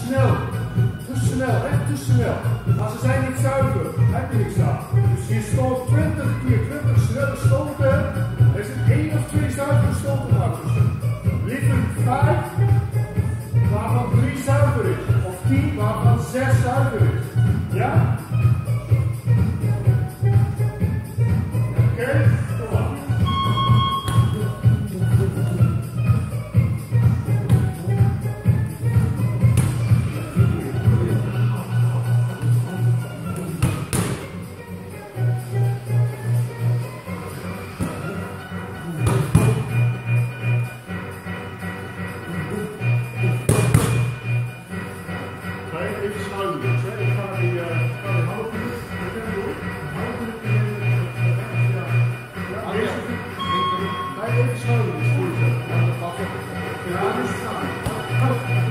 snel. Te snel, echt te snel. Maar ze zijn niet zuiver. Heb je niks aan. Dus je stoot 20 keer 20 snelle stoten. Er zit 1 of 2 zuivere stoten maar tussen. Liever 5 waarvan 3 zuiver is. Of 10 waarvan 6 zuiver is. Ja? Oké, kom maar. Even schuiven dus, hè. Ik ga die houden. Even schuiven dus. Ja, dus gaan.